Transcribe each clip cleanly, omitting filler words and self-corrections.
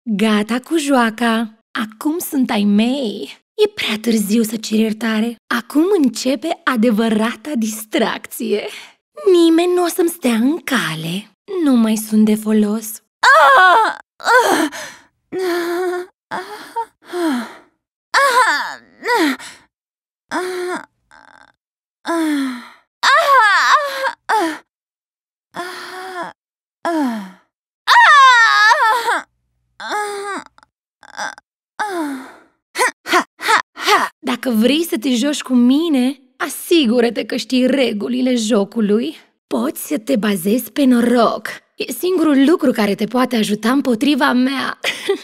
Gata cu joaca! Acum sunt ai mei! E prea târziu să ceri iertare. Acum începe adevărata distracție. Nimeni nu o să-mi stea în cale. Nu mai sunt de folos. Dacă vrei să te joci cu mine, asigură-te că știi regulile jocului. Poți să te bazezi pe noroc. E singurul lucru care te poate ajuta împotriva mea.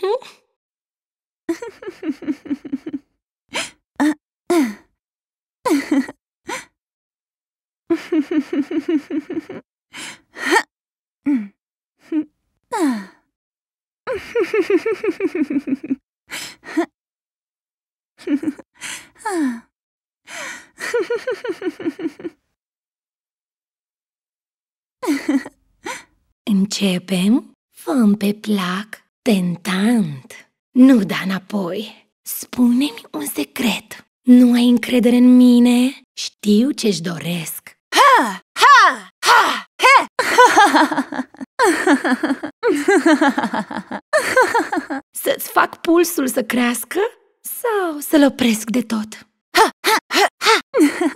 Începem? Fă-mi pe plac tentant. Nu da înapoi. Spune-mi un secret. Nu ai încredere în mine? Știu ce-și doresc. Să-ți fac pulsul să crească? Sau să-l opresc de tot?